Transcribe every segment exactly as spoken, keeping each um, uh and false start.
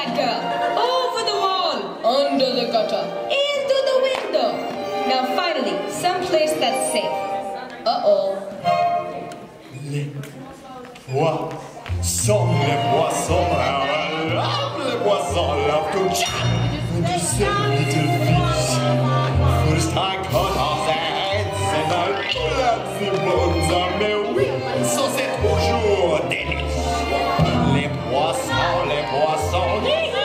that girl. Over the wall, under the gutter, into the window. Now finally, someplace that's safe. Uh-oh. Les poissons, les poissons, I love les poissons, love to jump into some little fish. First I cut off their heads and I pull out the bones of mes wings, so c'est toujours délice. Les poissons, les poissons,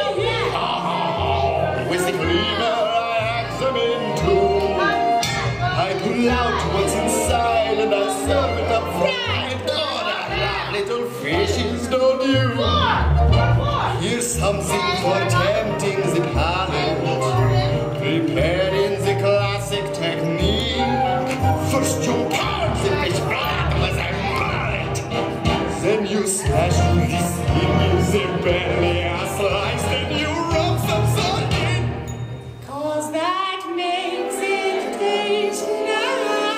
with the cleaner I hack them in two. I pull out what's inside and I serve it up fried. Oh, that little fishes, don't you? Here's something for tempting the palate, prepared in the classic technique. First you pound the fish blood with a mallet, then you smash this in the belly a slice, then you rub some salt in, cause that makes it taste nice.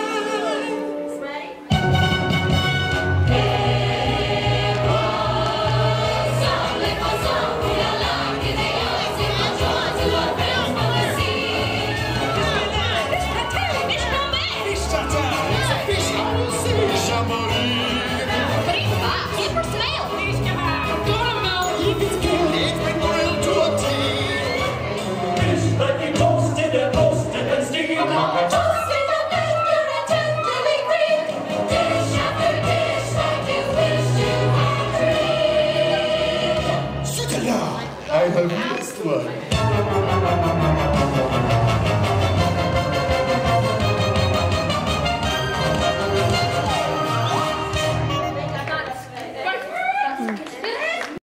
I have missed one.